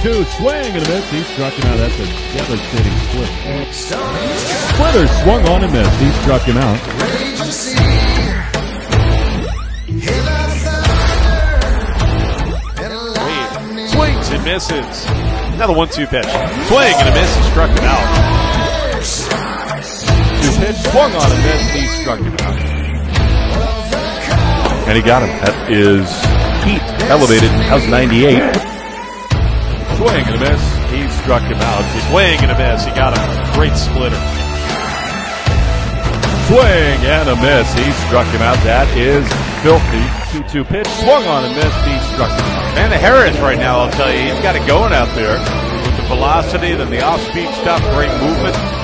2-2. Swing and a miss. He struck him out. That's a devastating split. Splitter swung on and missed. He struck him out. Wade swings and misses. Another 1-2 pitch. Swing and a miss. He struck him out. 2-pitch. Swung on and missed. He struck him out. And he got him. That is Pete elevated. How's 98? Swing and a miss. He struck him out. Swing and a miss. He got him. Great splitter. Swing and a miss. He struck him out. That is filthy. 2-2 pitch. Swung on and missed. He struck him out. And the Harris right now, I'll tell you, he's got it going out there with the velocity, then the off-speed stuff, great movement.